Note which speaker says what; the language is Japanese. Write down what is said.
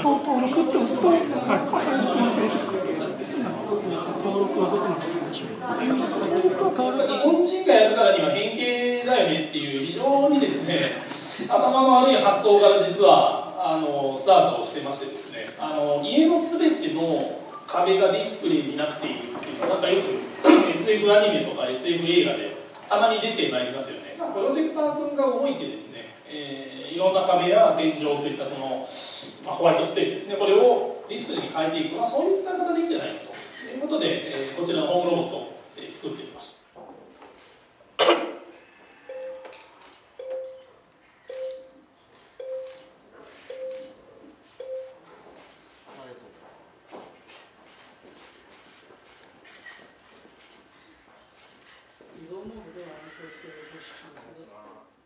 Speaker 1: 登録って押すと、サイトが出てくるという感じですね。
Speaker 2: 登録はどこの国でしょうか。
Speaker 3: 日本人がやるからには変形だよねっていう非常にですね、頭の悪い発想から実はスタートをしてましてですね、家のすべての壁がディスプレイになっているっていうのは、なんかよく SF アニメとか SF 映画でたまに出てまいりますよね。プロジェクター君が動いてですね、いろんな壁や天井といったその、ホワイトスペースですね、これをディスプレイに変えていく、そういう使い方でいいんじゃないかということで、こちらのホームロボットを作ってみました。
Speaker 1: 移動モードでは安定性を保持します。